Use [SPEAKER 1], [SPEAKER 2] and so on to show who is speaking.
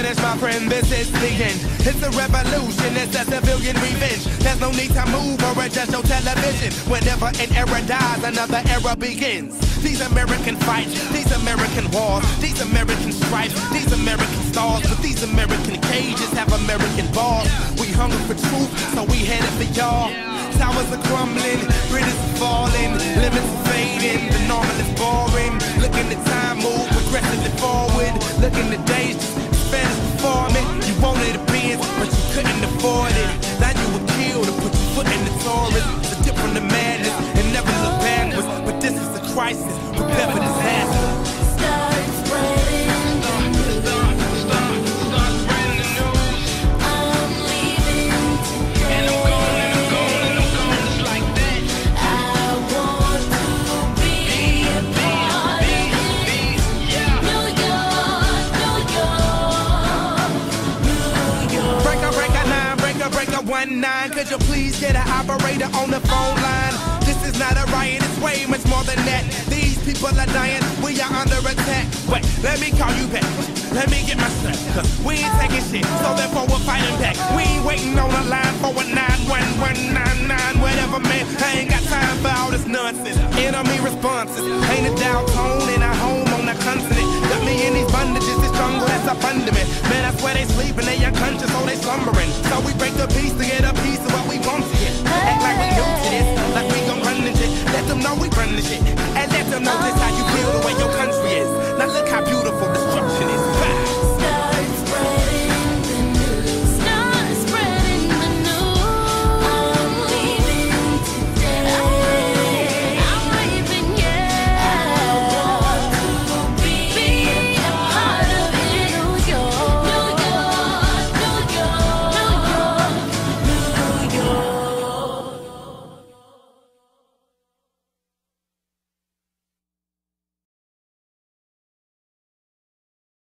[SPEAKER 1] finish, my friend, this is the end. It's a revolution, it's a civilian revenge. There's no need to move or adjust your television. Whenever an era dies, another era begins. These American fights, these American wars, these American stripes, these American stars. But these American cages have American bars. We hungry for truth, so we headed for y'all. Towers are crumbling, bridges are falling, limits are fading, the normal is boring. Looking the time move progressively forward. Looking the days just fast before me. You wanted a Benz, but you couldn't afford it. Now you were killed to put your foot in the Taurus. It's a dip from the madness and never look backwards. But this is a crisis, prepare for disaster.
[SPEAKER 2] Start spreading the news. Start spreading the news. I'm leaving today. And I'm going just like that. I want to be a part of it. New York, New York.
[SPEAKER 1] Breaker 9, breaker 19. Could you please get an operator on the phone line? This is not a riot, it's way much more than that. These people are dying, we are under attack. Wait, let me call you back. Let me get my strap, cause we ain't taking shit, so therefore we're fighting back. We ain't waiting on a line for a 91199, whatever, man. I ain't got time for all this nonsense. Enemy responses, ain't a dial tone in our home on the continent. Got me in these bondages, this jungle that's up under me. Man, I swear they sleeping, they unconscious, so they slumbering. So we break the peace to get a piece of what we want to get. Act like we new to this, like we gon' run this shit. Let them know we run this shit.